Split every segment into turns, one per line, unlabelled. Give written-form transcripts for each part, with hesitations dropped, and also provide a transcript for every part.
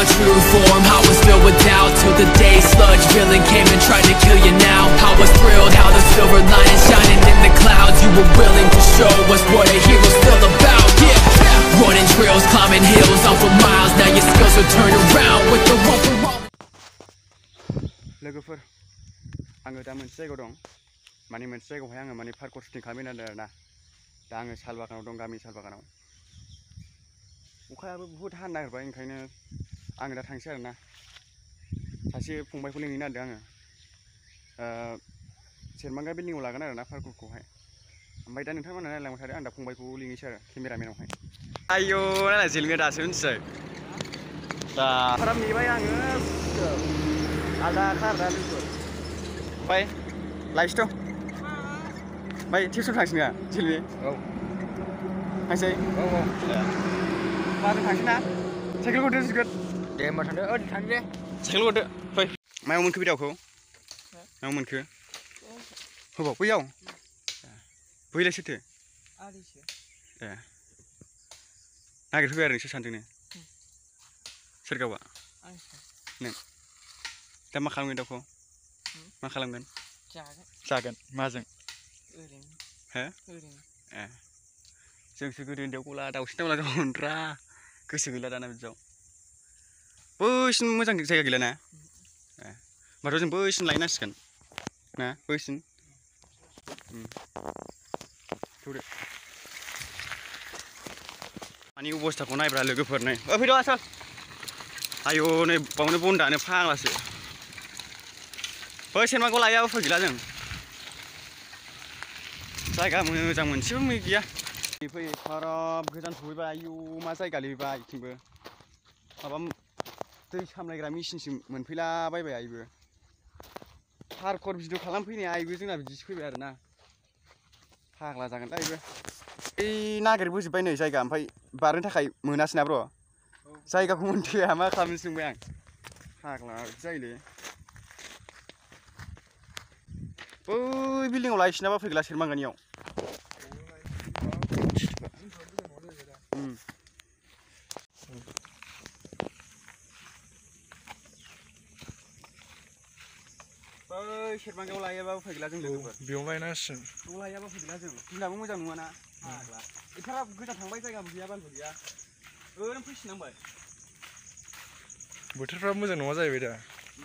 true form. I was filled with doubt till the day sludge villain came and tried to kill you. Now I was thrilled how the silver lion shining in the clouds. You were willing to show us what a hero's still about. Yeah, running trails, climbing hills on for miles. Now your skills will turn around with the one for all.
लोगोफोर आङो दा मोनसे जायगायाव दं माने मोनसे जायगायावहाय आङो माने पार्कोर शुटिं खालामनो नागिरदों आरोना दा आङो सालबागानाव दं गामि सालबागानाव अखायाबो बुहुत हानो नागिरबाय ओंखायनो आङो दा थांसै आरोना सासे फंबायखौ लिंहैनो नागिरदों आङो सेरमांगा बिल्डिंआव लागोन आरोना पार्कोरखौहाय ओमफ्राय दा नोंथांमोना नायलांबाय थादो आं दा फंबायखौ लिंहैसै आरो केमेरामेनावहाय आयौ नायलाय जेलङो दासो मिथिबाय दा फाराम नेबाय आङो आलदा खारदा लोगोफोर ओमफ्राय लायसैथ' ओमफ्राय टिउसन थांसै नोंहा जेलनि औ थांसै औ औ माजों थांसै ना साइकेल गदो जिगोद दे होमबा थांदो थांदो दे साइकेल गदो फै मायाव मोनखो बे दाउखौ मायाव मोनखो होबाव बैयाव बैलाय सोरथो आदैसो ए नागिरफैबाय आरो नोंसोर सानजोंनो सोर गावा नों दा मा खालामगोन दाउखौ मा खालामगोन जागोन माजों ओरैनो हो ओरैनो ए जोंसो गोदो उन्दैयाव गला दाउसिन दाउला गावोमोनब्रा गोसो गैला दाना बिदियाव बैसिम मोजां जायगा गैला ना ए होमबाथ' जों बैसिम लायनांसिगोन ना बैसिम थौदो मानि अबस्थाखौ नायब्रा लोगोफोर नै फैद' आसोल आयौ नै बावनो बन दानो फाग्लासो बै सेरमाखौ लायाबा उफाय गैला जों जायगा मोजां मोनसेबो गैया फै फाराब गोजान सहैबाय आयौ मा जायगा लैबा इथिंबो माबा दै सामलायग्रा मेचिनसो मोनफैलाबायबाय आयबो पार्कोर भिडिअ खालामफैनाया आयबो जोंना बिदिसो फैबाय आरोना फाग्ला जागोन दा आयबो ओइ नागिरबोजोब्बाय नै जायगा ओमफ्राय बारनो थाखाय मोनासै ना ब्र' जायगाखौ मोनथिया मा खालामनोसो नंबाय आं फाग्ला जायोलै बै बिल्डिंआव लायसिनाबा फैगला सेरमांगानियाव बै सेरमांगायाव लायाबा फैगला जों लोगोफोर बेयाव लायनांसिगोन बेयाव लायाबा फैगला जों दिनाबो मोजां नङाना फाग्ला एफाराब गोजान थांबाय जायगाबो गैया बालबो गैया ओरैनो फैफिननांबाय बोथोरफ्रा मोजां नङा जाहैबाय दा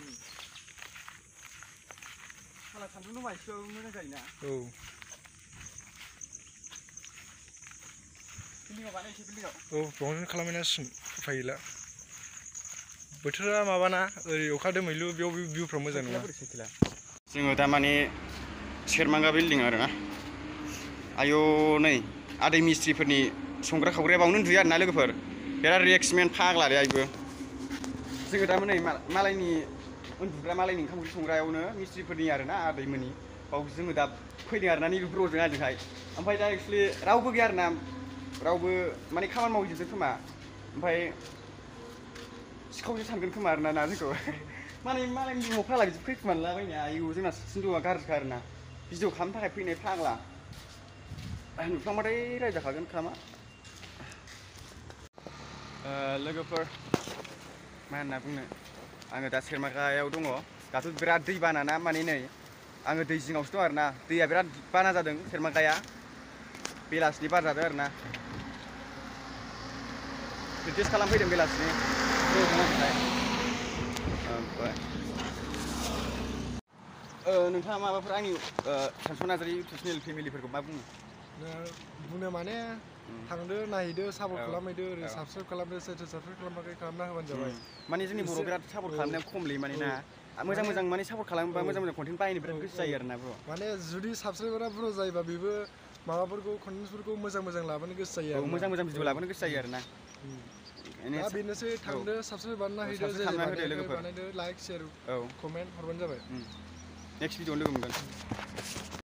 साला सान्दुं बायसेयाव मोजां जायोना औ बिल्डिंआव बानायसै बिल्डिंआव औ बेयावनो खालामनांसिगोन उफाय गैला बोथोरा माबाना ओरै अखा दोमैलु बेयाव भिउफ्रा मोजां नङा जोङो दा माने सेरमांगा बिल्डिं आरोना आयौ नै आदै मिस्ट्रिफोरनि संग्रा खावग्राया बावनो उन्दुयो आरोना लोगोफोर बिराद रिएक्समेन्ट फाग्लालै आयबो जोङो दा नै मालायनि उन्दुग्रा मालायनि ओंखाम ओंख्रि संग्रायावनो मिस्ट्रिफोरनि आरोना आदैमोननि बाव जोङो दा फैदों आरोना नैबे ब्र'जों आजोंहाय ओमफ्राय दा एक्सुवेलि रावबो गैया आरोना रावबो माने खामानि मावहैजोबदों खोमा ओमफ्राय सिखावसो सानगोन खोमा आरोना ना जोंखौ माने मालायनि बिमाव फाग्ला बिदि फैखुमालाबायनाया आयौ जोंना सिन्दुआ गाज्रिखा आरोना भिडिअ खालामनो थाखाय फैनाय फाग्ला नुफ्लांबाथाय रायजाखागोन खामा लोगोफोर मा होनना बुंनो आङो दा सेरमांगायाव दङ दाथ' बिराद दै बाना ना माने नै आङो दै जिङावसो दं आरोना दैया बिराद बाना जादों सेरमांगाया बेलासिनि बार जादों आरोना प्रेक्टिस खालामफैदों बेलासिनि ओमफ्राय नोंथाङा माबाफोर आंनि सानसुमा नार्जारी इउटुब चेनेल फेमिलिफोरखौ मा बुङो बुंनो माने थांदो नायहैदो सापर्ट खालामहैदो ओरै साबस्क्राइब खालामदो सोरथो साबस्क्राइब खालामाखै खालामना होबानो जाबाय माने जोंनि बर' बिराद सापर्ट खालामनाया खमलै माने ना मोजां मोजां माने सापर्ट खालामोबा मोजां मोजां कन्टेन्ट बायनो बिराद गोसो जायो आरोना ब्र' माने जुदि साबस्क्राइबारा बुरजा जायोबा बेबो माबाफोरखौ कन्टेन्टफोरखौ मोजां मोजां लाबोनो गोसो जायो आरो मोजां मोजां भिडिअ लाबोनो गोसो जायो आरोना दा बेनोसै थांदो साबस्क्राइब बानायना होदो बानायदो लाइक शेयार कमेन्ट हरबानो जाबाय नेक्स्ट भिडिअआव लोगो मोनगोन